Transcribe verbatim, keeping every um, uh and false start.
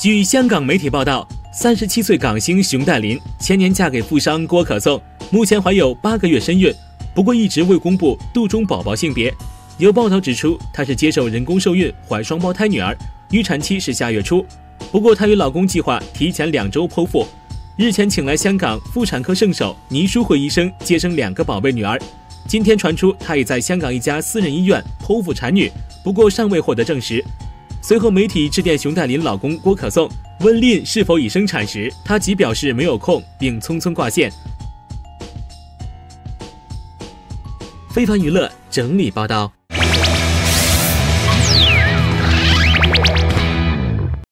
据香港媒体报道，三十七岁港星熊黛林前年嫁给富商郭可颂，目前怀有八个月身孕，不过一直未公布肚中宝宝性别。有报道指出，她是接受人工受孕怀双胞胎女儿，预产期是下月初。不过她与老公计划提前两周剖腹。日前请来香港妇产科圣手倪淑慧医生接生两个宝贝女儿。今天传出她已在香港一家私人医院剖腹产女，不过尚未获得证实。随后媒体致电熊黛林老公郭可颂，问令是否已生产时，他即表示没有空，并匆匆挂线。非凡娱乐整理报道。